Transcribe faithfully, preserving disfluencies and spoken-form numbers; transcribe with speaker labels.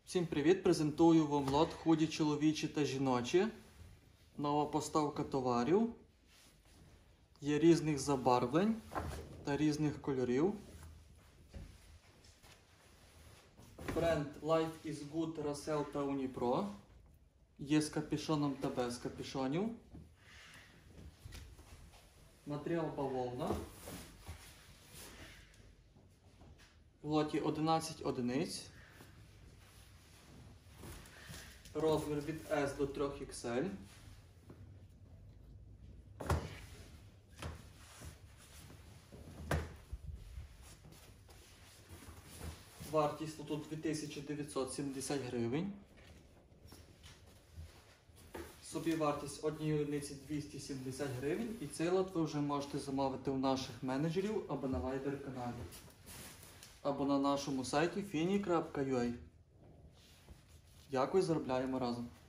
Speaker 1: Всім привіт! Презентую вам лот худі чоловічі та жіночі. Нова поставка товарів. Є різних забарвлень та різних кольорів. Бренд Life is Good, Racel та Unipro. Є з капюшоном та без капюшонів. Матеріал бавовна. В лоті одинадцять одиниць. Розмір від ес до три ікс ель. Вартість лоту дві тисячі дев'ятсот сімдесят гривень. Собівартість однієї одиниці двісті сімдесят гривень. І цей лот ви вже можете замовити у наших менеджерів або на Viber каналі, або на нашому сайті фіні крапка ю а. Дякую, заробляємо разом.